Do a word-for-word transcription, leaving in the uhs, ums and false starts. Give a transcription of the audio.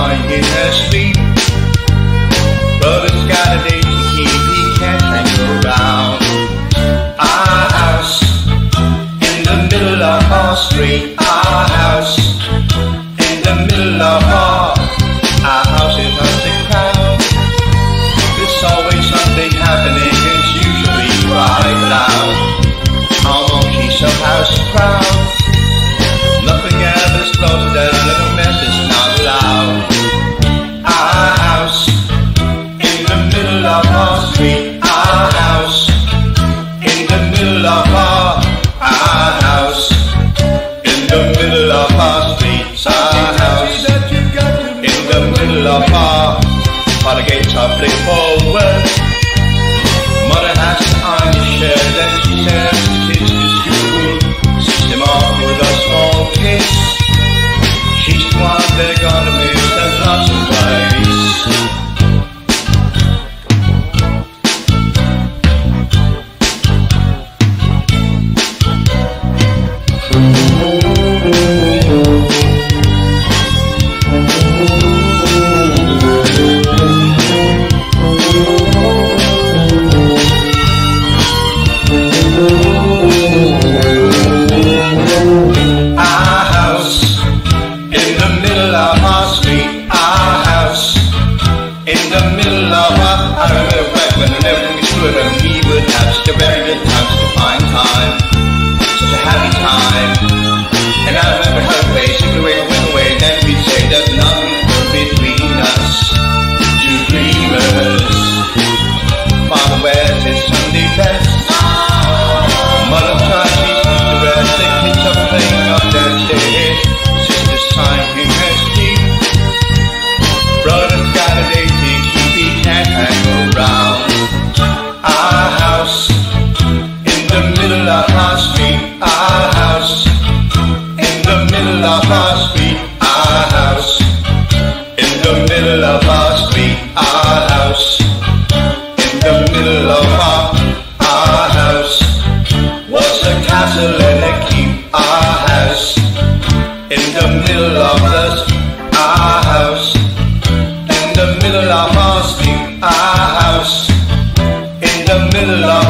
lying in her sleep. Brother's got a date to keep, he can't hang around. Our house in the middle of our street. Our house in the middle of our Our house is not the crowd. There's always something happening, it's usually quite loud. Although she's so house proud, nothing ever slows down, a little mess is not allowed. Our house in the middle of our street. Our house in the middle of our Our house in the middle of our street. Our house in the middle of our while the gates are flicked forward. Mother has to iron the shirt and she sends the kids to school. Sends them off with a small kiss. She's the one they're gonna miss. There's lots of ways. And we would have such a very good time, such a fine time, such a happy time. And I remember her face, if the way I went away, then we'd say there's nothing between us, two dreamers. Father wears his Sunday best, mother tries, she sleeps the rest. The kids are playing up downstairs, sister's sighing in her sleep. Brother's got a date to keep, he can't hang around. Our house in the middle of our street. Our house in the middle of our street. Our house in the middle of our street. Our house in the middle of our Our house was a castle and a keep. Our house in the middle of the street. Our house in the middle of our street. Our house in the middle of